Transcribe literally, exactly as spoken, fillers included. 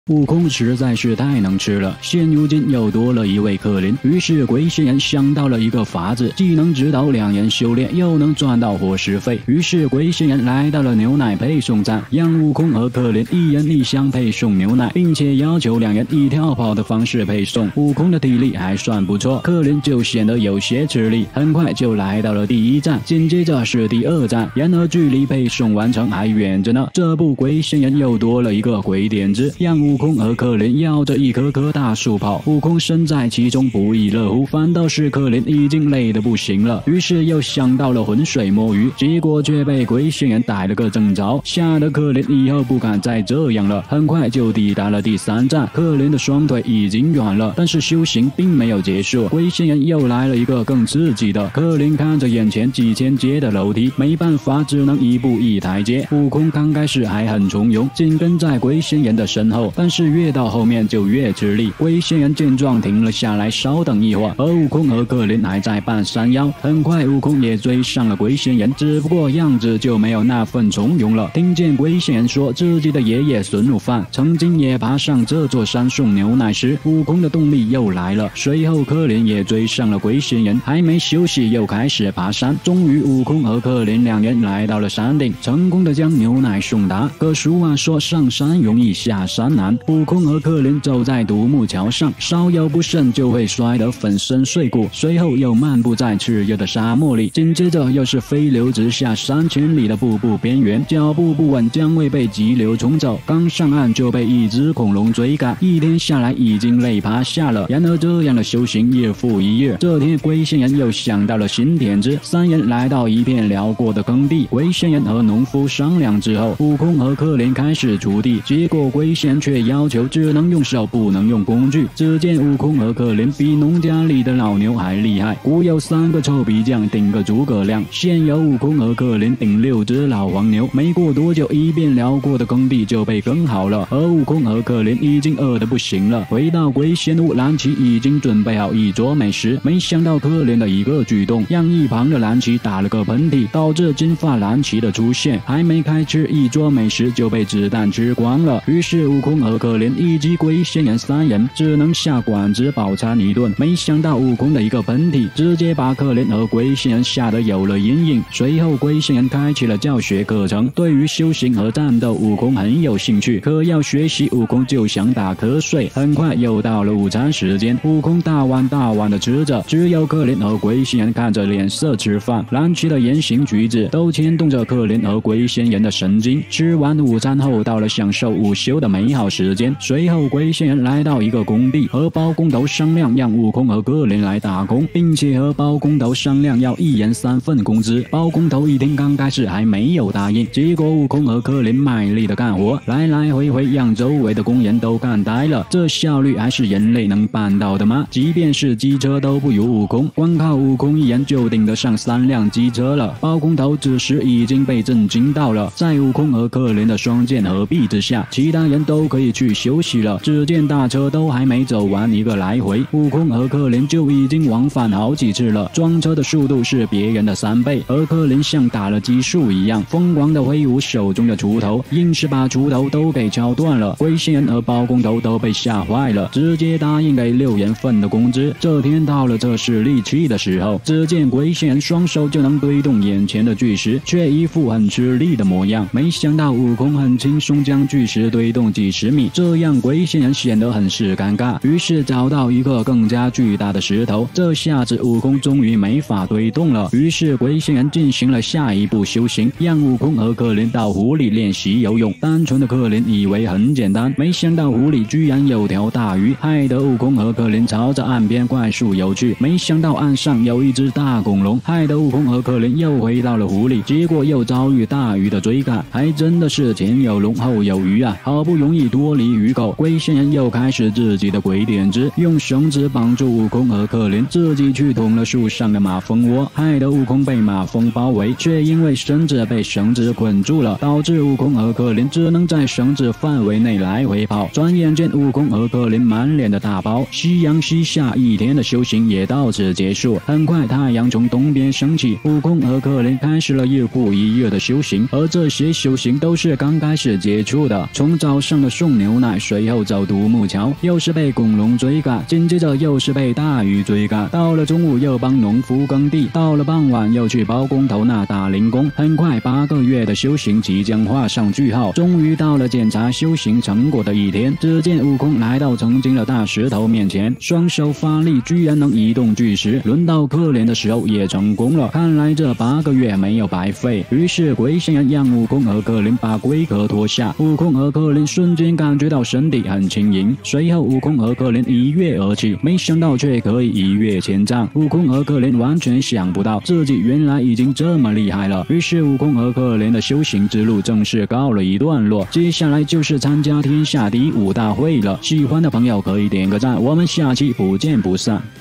悟空实在是太能吃了，现如今又多了一位克林，于是龟仙人想到了一个法子，既能指导两人修炼，又能赚到伙食费。于是龟仙人来到了牛奶配送站，让悟空和克林一人一箱配送牛奶，并且要求两人以跳跑的方式配送。悟空的体力还算不错，克林就显得有些吃力，很快就来到了第一站，紧接着是第二站，然而距离配送完成还远着呢。这不，龟仙人又多了一个鬼点子，让悟空和克林绕着一棵棵大树跑，悟空身在其中不亦乐乎，反倒是克林已经累得不行了，于是又想到了浑水摸鱼，结果却被龟仙人逮了个正着，吓得克林以后不敢再这样了。很快就抵达了第三站，克林的双腿已经软了，但是修行并没有结束，龟仙人又来了一个更刺激的。克林看着眼前几千阶的楼梯，没办法，只能一步一台阶。悟空刚开始还很从容，紧跟在龟仙人的身后，但是越到后面就越吃力。龟仙人见状停了下来，稍等一会儿，而悟空和克林还在半山腰。很快悟空也追上了龟仙人，只不过样子就没有那份从容了。听见龟仙人说自己的爷爷孙悟饭曾经也爬上这座山送牛奶时，悟空的动力又来了。随后克林也追上了龟仙人，还没休息又开始爬山。终于悟空和克林两人来到了山顶，成功的将牛奶送达。可俗话说上山容易下山难，悟空和克林走在独木桥上，稍有不慎就会摔得粉身碎骨，随后又漫步在炽热的沙漠里，紧接着又是飞流直下三千里的瀑布边缘，脚步不稳将会被急流冲走，刚上岸就被一只恐龙追赶，一天下来已经累趴下了。然而这样的修行日复一日，这天龟仙人又想到了新点子，三人来到一片辽阔的耕地，龟仙人和农夫商量之后，悟空和克林开始锄地，结果龟仙人却要求只能用手不能用工具。只见悟空和克林比农家里的老牛还厉害，古有三个臭皮匠顶个诸葛亮，现有悟空和克林顶六只老黄牛。没过多久，一片辽阔的耕地就被耕好了，而悟空和克林已经饿得不行了。回到龟仙屋，蓝旗已经准备好一桌美食，没想到克林的一个举动让一旁的蓝旗打了个喷嚏，导致金发蓝旗的出现，还没开吃一桌美食就被子弹吃光了。于是悟空和克林以及龟仙人三人只能下馆子饱餐一顿。没想到悟空的一个喷嚏直接把克林和龟仙人吓得有了阴影。随后龟仙人开启了教学课程，对于修行和战斗悟空很有兴趣，可要学习悟空就想打瞌睡。很快又到了午餐时间，悟空大碗大碗的吃着，只有克林和龟仙人看着脸色吃饭，蓝旗的言行举止都牵动着克林和龟仙人的神经。吃完午餐后，到了享受午休的美好时间，随后龟仙人来到一个工地，和包工头商量让悟空和克林来打工，并且和包工头商量要一人三份工资。包工头一听刚开始还没有答应，结果悟空和克林卖力的干活，来来回回让周围的工人都干呆了。这效率还是人类能办到的吗？即便是机车都不如悟空，光靠悟空一人就顶得上三辆机车了。包工头此时已经被震惊到了，在悟空和克林的双剑合璧之下，其他人都可以去休息了。只见大车都还没走完一个来回，悟空和克林就已经往返好几次了，装车的速度是别人的三倍。而克林像打了激素一样，疯狂的挥舞手中的锄头，硬是把锄头都给敲断了。龟仙人和包工头都被吓坏了，直接答应给六人份的工资。这天到了测试力气的时候，只见龟仙人双手就能推动眼前的巨石，却一副很吃力的模样。没想到悟空很轻松将巨石推动几十米，这样龟仙人显得很是尴尬，于是找到一个更加巨大的石头。这下子悟空终于没法推动了，于是龟仙人进行了下一步修行，让悟空和克林到湖里练习游泳。单纯的克林以为很简单，没想到湖里居然有条大鱼，害得悟空和克林朝着岸边快速游去。没想到岸上有一只大恐龙，害得悟空和克林又回到了湖里，结果又遭遇大鱼的追赶，还真的是前有龙后有鱼啊！好不容易脱离鱼口，龟仙人又开始自己的鬼点子，用绳子绑住悟空和克林，自己去捅了树上的马蜂窝，害得悟空被马蜂包围，却因为身子被绳子捆住了，导致悟空和克林只能在绳子范围内来回跑。转眼间悟空和克林满脸的大包，夕阳西下，一天的修行也到此结束。很快太阳从东边升起，悟空和克林开始了日复一日的修行，而这些修行都是刚开始接触的，从早上的诵种牛奶，随后走独木桥，又是被公龙追赶，紧接着又是被大鱼追赶。到了中午又帮农夫耕地，到了傍晚又去包工头那打零工。很快八个月的修行即将画上句号，终于到了检查修行成果的一天。只见悟空来到曾经的大石头面前，双手发力，居然能移动巨石。轮到可怜的时候也成功了，看来这八个月没有白费。于是龟仙人让悟空和可怜把龟壳脱下，悟空和可怜瞬间感觉到身体很轻盈。随后悟空和可怜一跃而起，没想到却可以一跃千丈。悟空和可怜完全想不到自己原来已经这么厉害了。于是悟空和可怜的修行之路正式告了一段落，接下来就是参加天下第五大会了。喜欢的朋友可以点个赞，我们下期不见不散。